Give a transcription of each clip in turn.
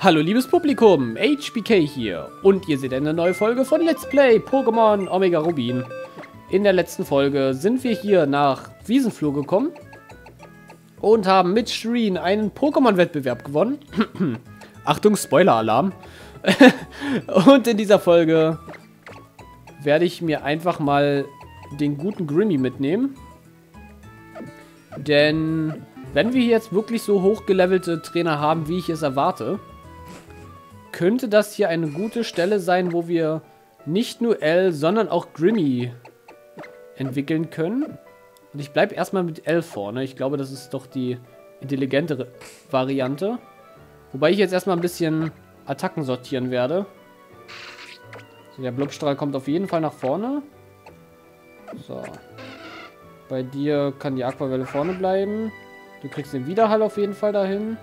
Hallo liebes Publikum, HBK hier und ihr seht eine neue Folge von Let's Play Pokémon Omega Rubin. In der letzten Folge sind wir hier nach Wiesenflur gekommen und haben mit Shireen einen Pokémon-Wettbewerb gewonnen. Achtung, Spoiler-Alarm. Und in dieser Folge werde ich mir einfach mal den guten Grimmy mitnehmen. Denn wenn wir jetzt wirklich so hochgelevelte Trainer haben, wie ich es erwarte, könnte das hier eine gute Stelle sein, wo wir nicht nur L, sondern auch Grimmy entwickeln können. Und ich bleibe erstmal mit L vorne. Ich glaube, das ist doch die intelligentere Variante. Wobei ich jetzt erstmal ein bisschen Attacken sortieren werde. So, der Blubstrahl kommt auf jeden Fall nach vorne. So. Bei dir kann die Aquavelle vorne bleiben. Du kriegst den Widerhall auf jeden Fall dahin.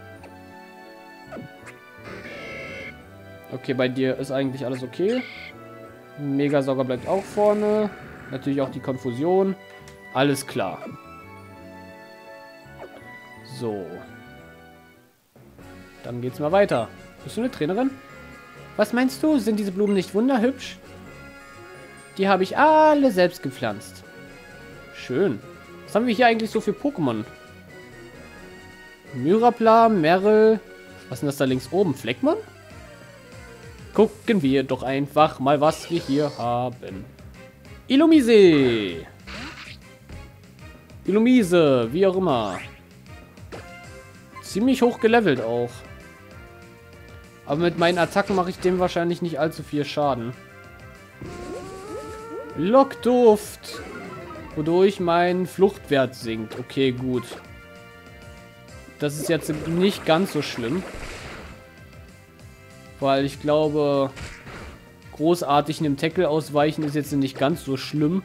Okay, bei dir ist eigentlich alles okay. Megasauger bleibt auch vorne. Natürlich auch die Konfusion. Alles klar. So. Dann geht's mal weiter. Bist du eine Trainerin? Was meinst du? Sind diese Blumen nicht wunderhübsch? Die habe ich alle selbst gepflanzt. Schön. Was haben wir hier eigentlich so für Pokémon? Myrapla, Meryl. Was ist denn das da links oben? Fleckmon? Gucken wir doch einfach mal, was wir hier haben. Illumise. Illumise, wie auch immer. Ziemlich hoch gelevelt auch. Aber mit meinen Attacken mache ich dem wahrscheinlich nicht allzu viel Schaden. Lockduft. Wodurch mein Fluchtwert sinkt. Okay, gut. Das ist jetzt nicht ganz so schlimm. Weil ich glaube, großartig einem Tackle ausweichen ist jetzt nicht ganz so schlimm.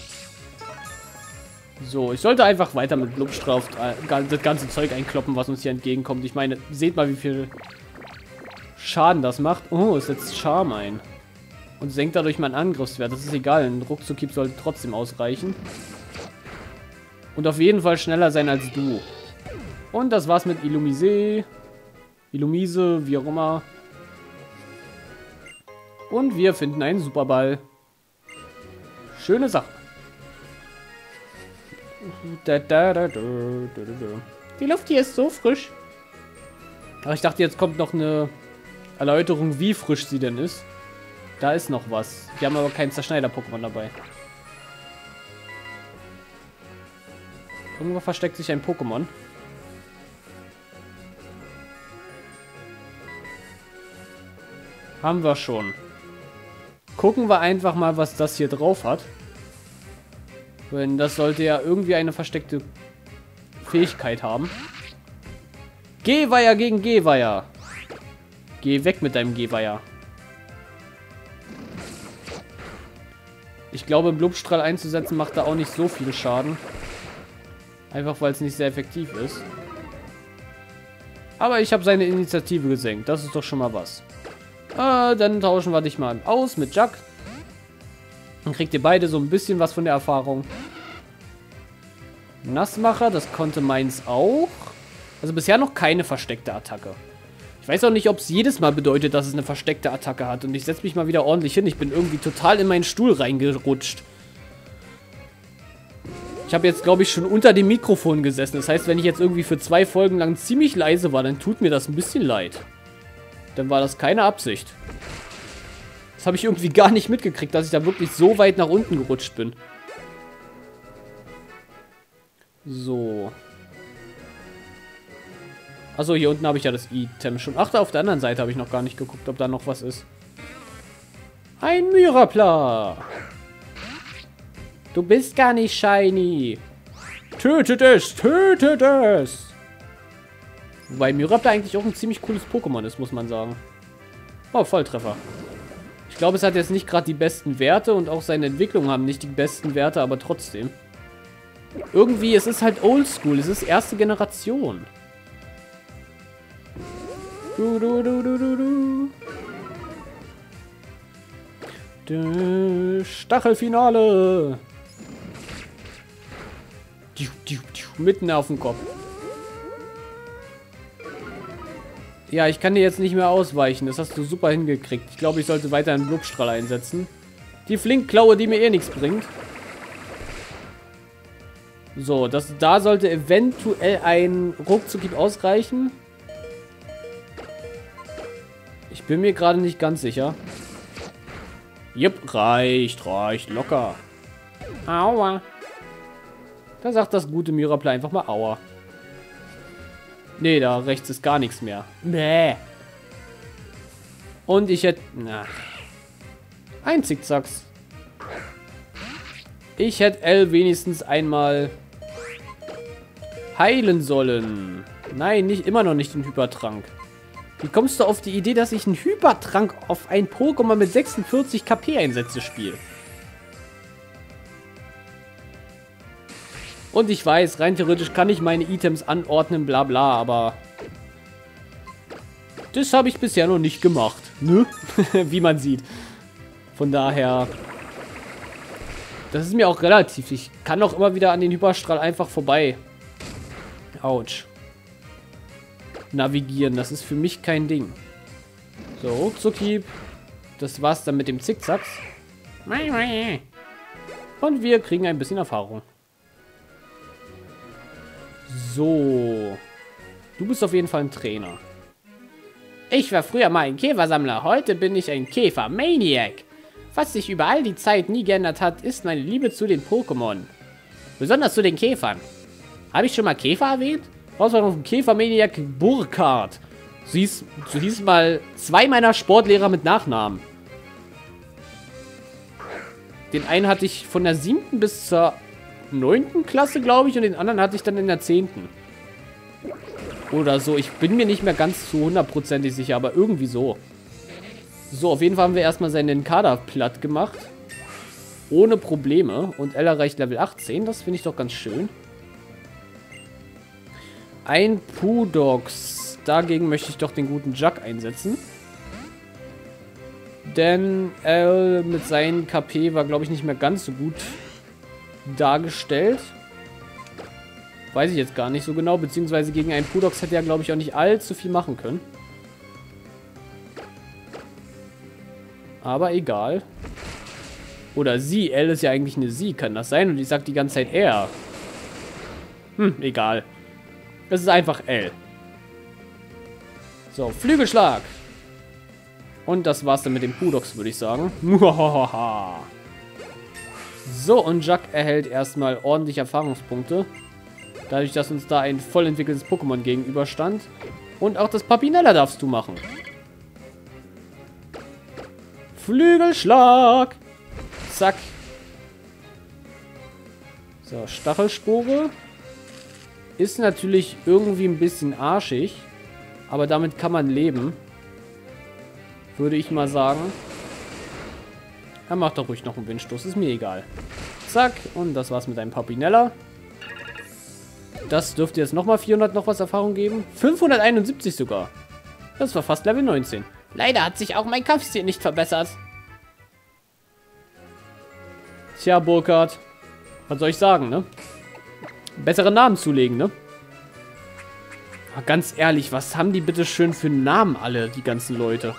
So, ich sollte einfach weiter mit Blubstrahl das ganze Zeug einkloppen, was uns hier entgegenkommt. Ich meine, seht mal, wie viel Schaden das macht. Oh, es setzt Charme ein. Und senkt dadurch meinen Angriffswert. Das ist egal, ein Ruckzuckhieb sollte trotzdem ausreichen. Und auf jeden Fall schneller sein als du. Und das war's mit Illumise. Illumise, wie auch immer. Und wir finden einen Superball. Schöne Sache. Die Luft hier ist so frisch. Aber ich dachte, jetzt kommt noch eine Erläuterung, wie frisch sie denn ist. Da ist noch was. Wir haben aber keinen Zerschneider-Pokémon dabei. Irgendwo versteckt sich ein Pokémon. Haben wir schon. Gucken wir einfach mal, was das hier drauf hat. Denn das sollte ja irgendwie eine versteckte Fähigkeit haben. Gehweiher gegen Gehweiher. Geh weg mit deinem Gehweiher. Ich glaube, Blubstrahl einzusetzen macht da auch nicht so viel Schaden. Einfach weil es nicht sehr effektiv ist. Aber ich habe seine Initiative gesenkt. Das ist doch schon mal was. Dann tauschen wir dich mal aus mit Jack. Dann kriegt ihr beide so ein bisschen was von der Erfahrung. Nassmacher, das konnte meins auch. Also bisher noch keine versteckte Attacke. Ich weiß auch nicht, ob es jedes Mal bedeutet, dass es eine versteckte Attacke hat. Und ich setze mich mal wieder ordentlich hin. Ich bin irgendwie total in meinen Stuhl reingerutscht. Ich habe jetzt, glaube ich, schon unter dem Mikrofon gesessen. Das heißt, wenn ich jetzt irgendwie für 2 Folgen lang ziemlich leise war, dann tut mir das ein bisschen leid. Dann war das keine Absicht. Das habe ich irgendwie gar nicht mitgekriegt, dass ich da wirklich so weit nach unten gerutscht bin. So. Achso, hier unten habe ich ja das Item schon. Ach, da auf der anderen Seite habe ich noch gar nicht geguckt, ob da noch was ist. Ein Myrapla. Du bist gar nicht shiny. Tötet es, tötet es. Wobei Myrapla eigentlich auch ein ziemlich cooles Pokémon ist, muss man sagen. Oh, Volltreffer. Ich glaube, es hat jetzt nicht gerade die besten Werte und auch seine Entwicklungen haben nicht die besten Werte, aber trotzdem. Irgendwie, es ist halt oldschool, es ist erste Generation. Stachelfinale. Mitten auf dem Kopf. Ja, ich kann dir jetzt nicht mehr ausweichen. Das hast du super hingekriegt. Ich glaube, ich sollte weiter einen Blubstrahl einsetzen. Die Flinkklaue, die mir eh nichts bringt. So, da sollte eventuell ein Ruckzuckhieb ausreichen. Ich bin mir gerade nicht ganz sicher. Jupp, reicht locker. Aua. Da sagt das gute Mirapla einfach mal Aua. Nee, da rechts ist gar nichts mehr. Bäh. Und ich hätte... Na. Ein Zickzacks. Ich hätte L wenigstens einmal heilen sollen. Nein, immer noch nicht den Hypertrank. Wie kommst du auf die Idee, dass ich einen Hypertrank auf ein Pokémon mit 46 KP einsetze, Spiel? Und ich weiß, rein theoretisch kann ich meine Items anordnen, bla bla, aber das habe ich bisher noch nicht gemacht, ne? Wie man sieht. Von daher, das ist mir auch relativ. Ich kann auch immer wieder an den Hyperstrahl einfach vorbei. Autsch. Navigieren, das ist für mich kein Ding. So, Ruckzuckhieb. Das war's dann mit dem Zickzacks. Und wir kriegen ein bisschen Erfahrung. So. Du bist auf jeden Fall ein Trainer. Ich war früher mal ein Käfersammler. Heute bin ich ein Käfer-Maniac. Was sich über all die Zeit nie geändert hat, ist meine Liebe zu den Pokémon. Besonders zu den Käfern. Habe ich schon mal Käfer erwähnt? Herausforderung von Käfer-Maniac Burkhardt. So hieß mal 2 meiner Sportlehrer mit Nachnamen. Den einen hatte ich von der 7. bis zur 9. Klasse, glaube ich, und den anderen hatte ich dann in der 10. Oder so. Ich bin mir nicht mehr ganz zu 100% sicher, aber irgendwie so. So, auf jeden Fall haben wir erstmal seinen Kader platt gemacht. Ohne Probleme. Und L erreicht Level 18. Das finde ich doch ganz schön. Ein Pudox. Dagegen möchte ich doch den guten Jug einsetzen. Denn L mit seinen KP war, glaube ich, nicht mehr ganz so gut dargestellt. Weiß ich jetzt gar nicht so genau. Beziehungsweise gegen einen Pudox hätte er, glaube ich, auch nicht allzu viel machen können. Aber egal. Oder sie. L ist ja eigentlich eine sie. Kann das sein? Und ich sag die ganze Zeit er. Egal. Es ist einfach L. So, Flügelschlag. Und das war's dann mit dem Pudox, würde ich sagen. So, und Jug erhält erstmal ordentlich Erfahrungspunkte. Dadurch, dass uns da ein voll entwickeltes Pokémon gegenüberstand. Und auch das Papinella darfst du machen. Flügelschlag. Zack. So, Stachelspore. Ist natürlich irgendwie ein bisschen arschig. Aber damit kann man leben. Würde ich mal sagen. Er macht doch ruhig noch einen Windstoß. Ist mir egal. Zack. Und das war's mit einem Papinella. Das dürfte jetzt nochmal 400 noch was Erfahrung geben. 571 sogar. Das war fast Level 19. Leider hat sich auch mein Kampfstil nicht verbessert. Tja, Burkhardt. Was soll ich sagen, ne? Bessere Namen zulegen, ne? Aber ganz ehrlich, was haben die bitte schön für Namen alle, die ganzen Leute?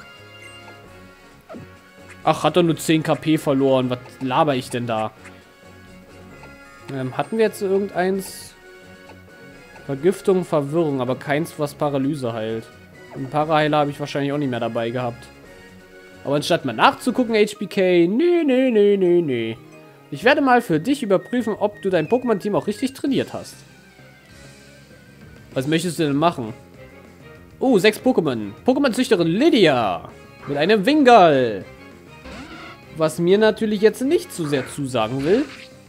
Ach, hat er nur 10 KP verloren. Was laber ich denn da? Hatten wir jetzt irgendeins? Vergiftung, Verwirrung, aber keins, was Paralyse heilt. Einen Paraheiler habe ich wahrscheinlich auch nicht mehr dabei gehabt. Aber anstatt mal nachzugucken, HBK, nee. Ich werde mal für dich überprüfen, ob du dein Pokémon-Team auch richtig trainiert hast. Was möchtest du denn machen? Oh, 6 Pokémon. Pokémon-Züchterin Lydia. Mit einem Wingull. Was mir natürlich jetzt nicht zu sehr zusagen will.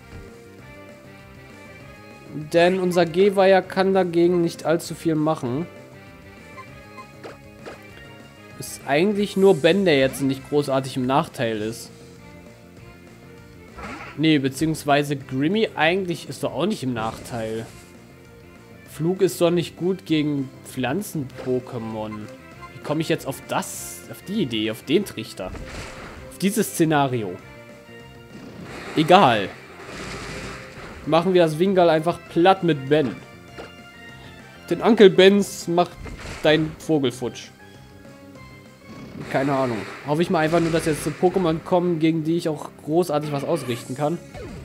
Denn unser Geweiher kann dagegen nicht allzu viel machen. Ist eigentlich nur Ben, der jetzt nicht großartig im Nachteil ist. Nee, beziehungsweise Grimmy eigentlich ist doch auch nicht im Nachteil. Flug ist doch nicht gut gegen Pflanzen-Pokémon. Wie komme ich jetzt auf die Idee, auf den Trichter? Auf dieses Szenario. Egal. Machen wir das Wingull einfach platt mit Ben. Denn Onkel Benz macht dein Vogelfutsch. Keine Ahnung. Hoffe ich mal einfach nur, dass jetzt so Pokémon kommen, gegen die ich auch großartig was ausrichten kann.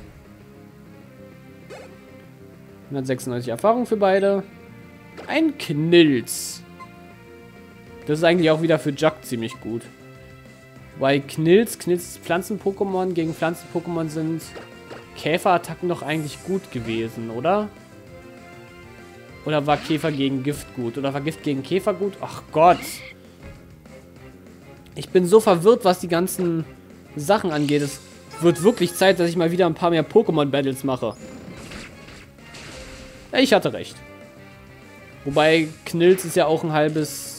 196 Erfahrung für beide. Ein Knilz. Das ist eigentlich auch wieder für Juck ziemlich gut. Weil Knilz Pflanzen-Pokémon gegen Pflanzen-Pokémon sind Käferattacken doch eigentlich gut gewesen, oder? Oder war Käfer gegen Gift gut? Oder war Gift gegen Käfer gut? Ach Gott. Ich bin so verwirrt, was die ganzen Sachen angeht. Es wird wirklich Zeit, dass ich mal wieder ein paar mehr Pokémon-Battles mache. Ich hatte recht. Wobei Knilz ist ja auch ein halbes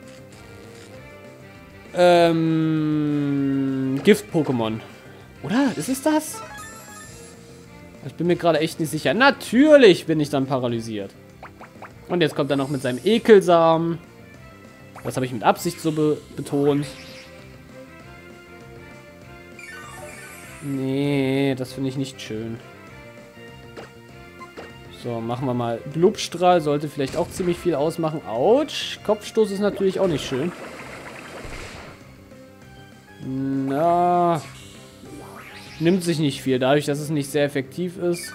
Gift-Pokémon. Oder? Ist es das? Ich bin mir gerade echt nicht sicher. Natürlich bin ich dann paralysiert. Und jetzt kommt er noch mit seinem Ekelsamen. Das habe ich mit Absicht so betont. Nee, das finde ich nicht schön. So, machen wir mal Blubstrahl. Sollte vielleicht auch ziemlich viel ausmachen. Autsch. Kopfstoß ist natürlich auch nicht schön. Na. Nimmt sich nicht viel, dadurch, dass es nicht sehr effektiv ist.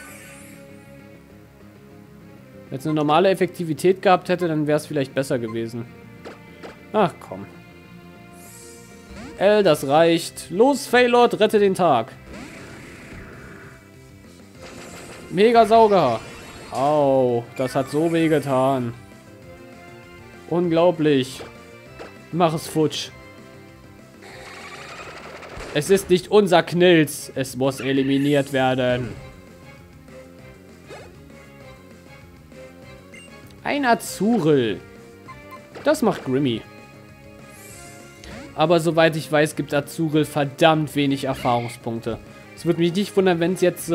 Wenn es eine normale Effektivität gehabt hätte, dann wäre es vielleicht besser gewesen. Ach komm. L, das reicht. Los, Faylord, rette den Tag. Megasauger. Au, das hat so weh getan. Unglaublich. Mach es futsch. Es ist nicht unser Knilz. Es muss eliminiert werden. Ein Azurel. Das macht Grimmy. Aber soweit ich weiß, gibt Azurel verdammt wenig Erfahrungspunkte. Es würde mich nicht wundern, wenn es jetzt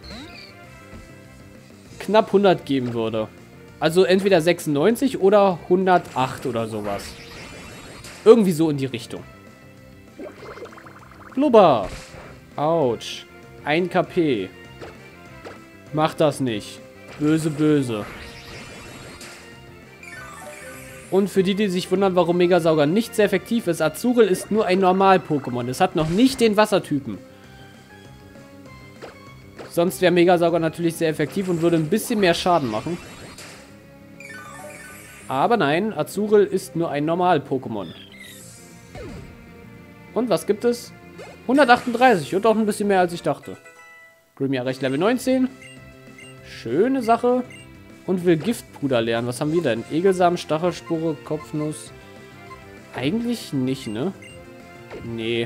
knapp 100 geben würde. Also entweder 96 oder 108 oder sowas. Irgendwie so in die Richtung. Blubber. Autsch. 1 KP. Mach das nicht. Böse, böse. Und für die, die sich wundern, warum Megasauger nicht sehr effektiv ist, Azurel ist nur ein Normal-Pokémon. Es hat noch nicht den Wassertypen. Sonst wäre Megasauger natürlich sehr effektiv und würde ein bisschen mehr Schaden machen. Aber nein, Azurel ist nur ein Normal-Pokémon. Und was gibt es? 138 und auch ein bisschen mehr als ich dachte. Grimmy erreicht Level 19. Schöne Sache. Und will Giftpuder lernen. Was haben wir denn? Egelsamen, Stachelspore, Kopfnuss. Eigentlich nicht, ne? Nee.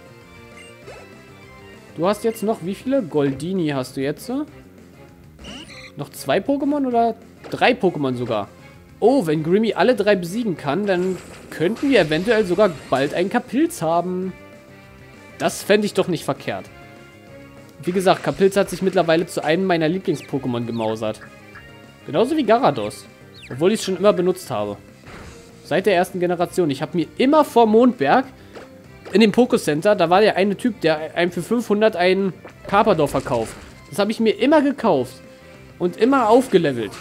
Du hast jetzt noch, wie viele? Goldini hast du jetzt? Noch 2 Pokémon oder 3 Pokémon sogar? Oh, wenn Grimmy alle 3 besiegen kann, dann könnten wir eventuell sogar bald einen Kapilz haben. Das fände ich doch nicht verkehrt. Wie gesagt, Kapilz hat sich mittlerweile zu einem meiner Lieblings-Pokémon gemausert. Genauso wie Garados. Obwohl ich es schon immer benutzt habe. Seit der ersten Generation. Ich habe mir immer vor Mondberg in dem Pokécenter, da war der eine Typ, der einem für 500 einen Carpador verkauft. Das habe ich mir immer gekauft. Und immer aufgelevelt.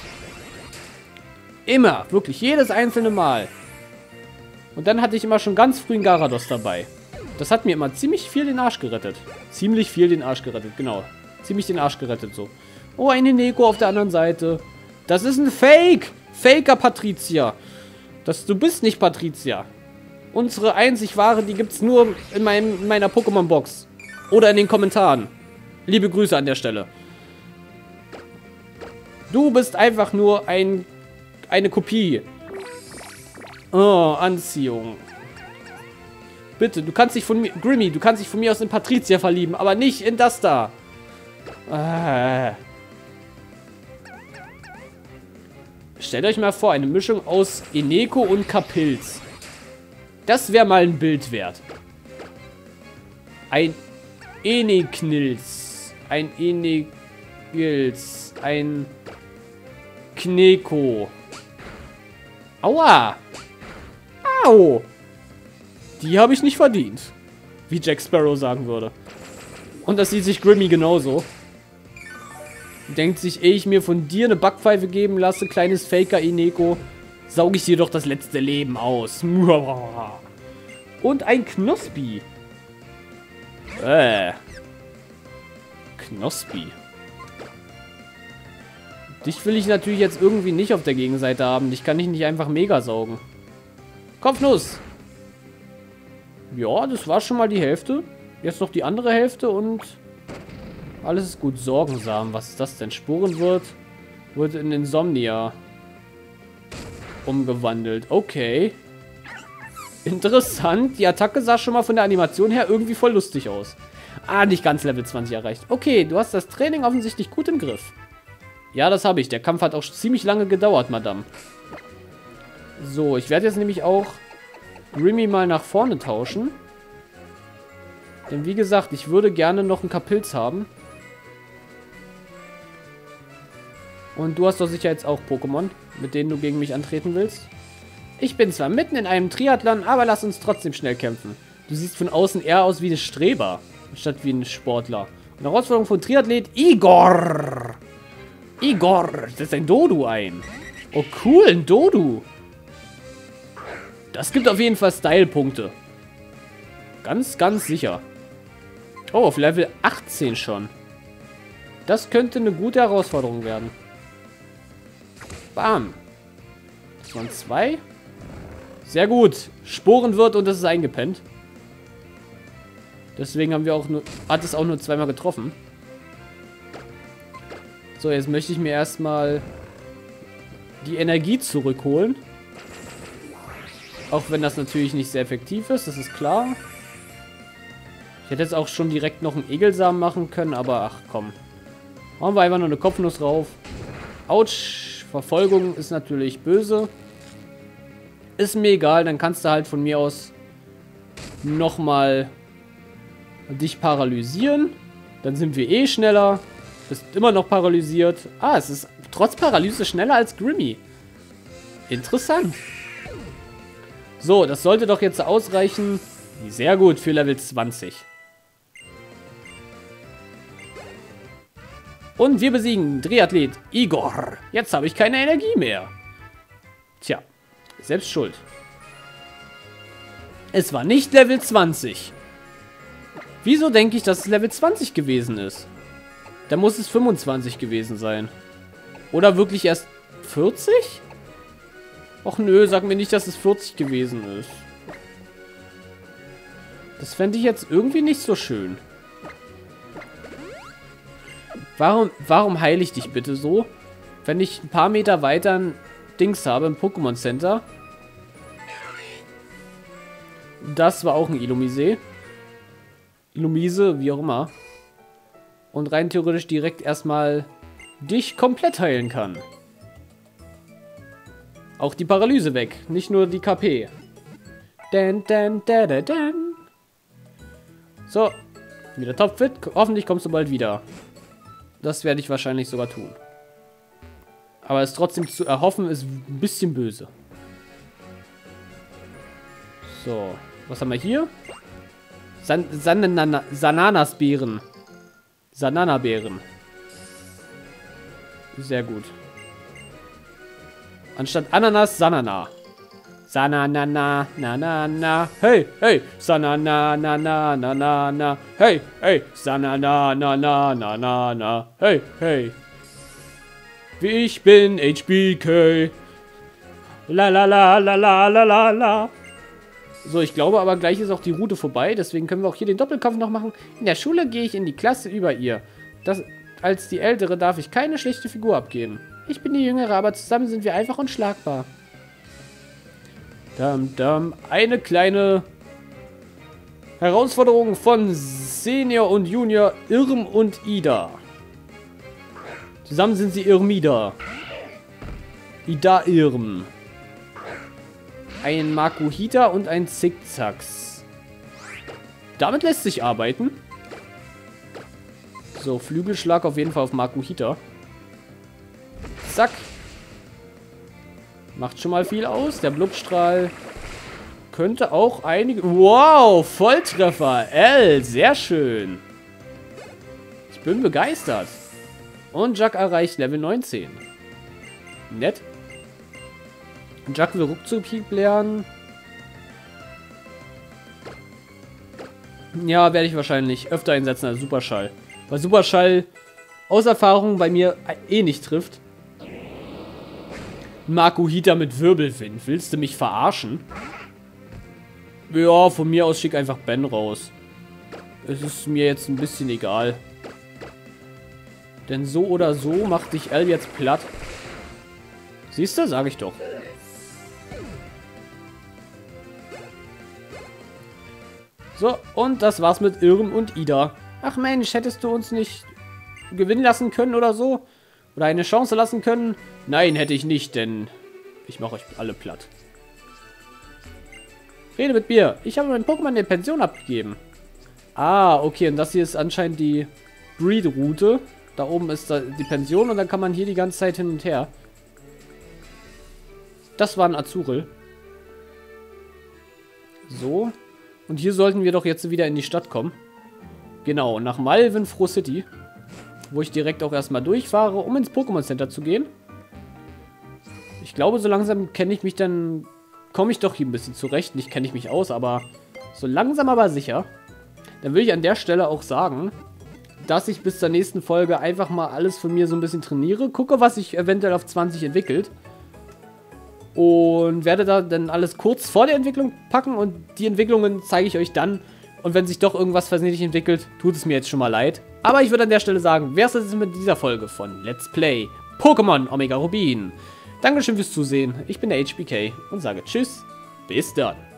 Immer. Wirklich. Jedes einzelne Mal. Und dann hatte ich immer schon ganz früh einen Garados dabei. Das hat mir immer ziemlich viel den Arsch gerettet. Ziemlich viel den Arsch gerettet, genau. Ziemlich den Arsch gerettet, so. Oh, eine Neko auf der anderen Seite. Das ist ein Fake. Faker Patricia. Du bist nicht Patricia. Unsere einzig wahre, die gibt's nur in meiner Pokémon-Box. Oder in den Kommentaren. Liebe Grüße an der Stelle. Du bist einfach nur eine Kopie. Oh, Anziehung. Bitte, du kannst dich von mir... Grimmy, du kannst dich von mir aus in Patricia verlieben, aber nicht in das da. Stellt euch mal vor, eine Mischung aus Eneko und Kapilz. Das wäre mal ein Bild wert. Ein Eneknilz. Ein Enegils. Ein Kneko. Aua. Au. Die habe ich nicht verdient. Wie Jack Sparrow sagen würde. Und das sieht sich Grimmy genauso. Denkt sich, ehe ich mir von dir eine Backpfeife geben lasse, kleines Faker Eneko, sauge ich dir doch das letzte Leben aus. Und ein Knospi. Knospi. Dich will ich natürlich jetzt irgendwie nicht auf der Gegenseite haben. Dich kann ich nicht einfach mega saugen. Kopfnuss. Ja, das war schon mal die Hälfte. Jetzt noch die andere Hälfte und alles ist gut. Sorgensamen. Was ist das denn? Sporenwirt wurde in Insomnia umgewandelt. Okay. Interessant. Die Attacke sah schon mal von der Animation her irgendwie voll lustig aus. Ah, nicht ganz Level 20 erreicht. Okay, du hast das Training offensichtlich gut im Griff. Ja, das habe ich. Der Kampf hat auch ziemlich lange gedauert, Madame. So, ich werde jetzt nämlich auch Grimmy mal nach vorne tauschen. Denn wie gesagt, ich würde gerne noch einen Kapilz haben. Und du hast doch sicher jetzt auch Pokémon, mit denen du gegen mich antreten willst. Ich bin zwar mitten in einem Triathlon, aber lass uns trotzdem schnell kämpfen. Du siehst von außen eher aus wie ein Streber, statt wie ein Sportler. Eine Herausforderung von Triathlet Igor. Igor, das ist ein Dodu-Ein. Oh cool, ein Dodu. Das gibt auf jeden Fall Style-Punkte. Ganz, ganz sicher. Oh, auf Level 18 schon. Das könnte eine gute Herausforderung werden. Bam. Das waren 2. Sehr gut. Sporenwirt und das ist eingepennt. Deswegen haben wir auch nur, hat es auch nur 2-mal getroffen. So, jetzt möchte ich mir erstmal die Energie zurückholen. Auch wenn das natürlich nicht sehr effektiv ist, das ist klar. Ich hätte jetzt auch schon direkt noch einen Egelsamen machen können, aber ach komm. Hauen wir einfach nur eine Kopfnuss drauf. Autsch, Verfolgung ist natürlich böse. Ist mir egal, dann kannst du halt von mir aus nochmal dich paralysieren. Dann sind wir eh schneller. Bist immer noch paralysiert. Ah, es ist trotz Paralyse schneller als Grimmy. Interessant. So, das sollte doch jetzt ausreichen. Sehr gut für Level 20. Und wir besiegen Triathlet Igor. Jetzt habe ich keine Energie mehr. Tja, selbst schuld. Es war nicht Level 20. Wieso denke ich, dass es Level 20 gewesen ist? Da muss es 25 gewesen sein. Oder wirklich erst 40? Och nö, sag mir nicht, dass es 40 gewesen ist. Das fände ich jetzt irgendwie nicht so schön. Warum heile ich dich bitte so? Wenn ich ein paar Meter weiter ein Dings habe, im Pokémon Center. Das war auch ein Illumise. Illumise, wie auch immer. Und rein theoretisch direkt erstmal dich komplett heilen kann. Auch die Paralyse weg, nicht nur die KP. So, wieder topfit. Hoffentlich kommst du bald wieder. Das werde ich wahrscheinlich sogar tun. Aber es trotzdem zu erhoffen, ist ein bisschen böse. So, was haben wir hier? Sananasbeeren. Sananabeeren. Sehr gut. Anstatt Ananas, Sanana. Sanana, na, na, na. Hey, hey. Sanana, na, na, na, na, na. Hey, hey. Sanana, na, na, na, na, na. Hey, hey. Ich bin HBK. La, la, la, la, la, la, la, la. So, ich glaube aber gleich ist auch die Route vorbei. Deswegen können wir auch hier den Doppelkampf noch machen. In der Schule gehe ich in die Klasse über ihr. Als die Ältere darf ich keine schlechte Figur abgeben. Ich bin die Jüngere, aber zusammen sind wir einfach unschlagbar. Eine kleine Herausforderung von Senior und Junior Irm und Ida. Zusammen sind sie Irmida. Ida Irm. Ein Makuhita und ein Zickzacks. Damit lässt sich arbeiten. So, Flügelschlag auf jeden Fall auf Makuhita. Zack. Macht schon mal viel aus. Der Blubstrahl könnte auch einige... Wow, Volltreffer. L, sehr schön. Ich bin begeistert. Und Jack erreicht Level 19. Nett. Jack will Rückzug lernen. Ja, werde ich wahrscheinlich öfter einsetzen als Superschall. Weil Superschall aus Erfahrung bei mir eh nicht trifft. Makuhita mit Wirbelwind. Willst du mich verarschen? Ja, von mir aus schick einfach Ben raus. Es ist mir jetzt ein bisschen egal. Denn so oder so macht dich L jetzt platt. Siehst du? Sag ich doch. So, und das war's mit Irm und Ida. Ach Mensch, hättest du uns nicht gewinnen lassen können oder so? Oder eine Chance lassen können? Nein, hätte ich nicht, denn ich mache euch alle platt. Rede mit mir. Ich habe mein Pokémon in der Pension abgegeben. Ah, okay, und das hier ist anscheinend die Breed-Route. Da oben ist da die Pension und dann kann man hier die ganze Zeit hin und her. Das war ein Azuril. So. Und hier sollten wir doch jetzt wieder in die Stadt kommen. Genau, nach Malvenfroh City. Wo ich direkt auch erstmal durchfahre, um ins Pokémon Center zu gehen. Ich glaube, so langsam kenne ich mich dann... komme ich doch hier ein bisschen zurecht. Nicht kenne ich mich aus, aber so langsam aber sicher. Dann will ich an der Stelle auch sagen, dass ich bis zur nächsten Folge einfach mal alles von mir so ein bisschen trainiere. Gucke, was sich eventuell auf 20 entwickelt. Und werde da dann alles kurz vor der Entwicklung packen. Und die Entwicklungen zeige ich euch dann. Und wenn sich doch irgendwas versehentlich entwickelt, tut es mir jetzt schon mal leid. Aber ich würde an der Stelle sagen, wer ist das jetzt mit dieser Folge von Let's Play Pokémon Omega Rubin? Dankeschön fürs Zusehen. Ich bin der HBK und sage Tschüss. Bis dann.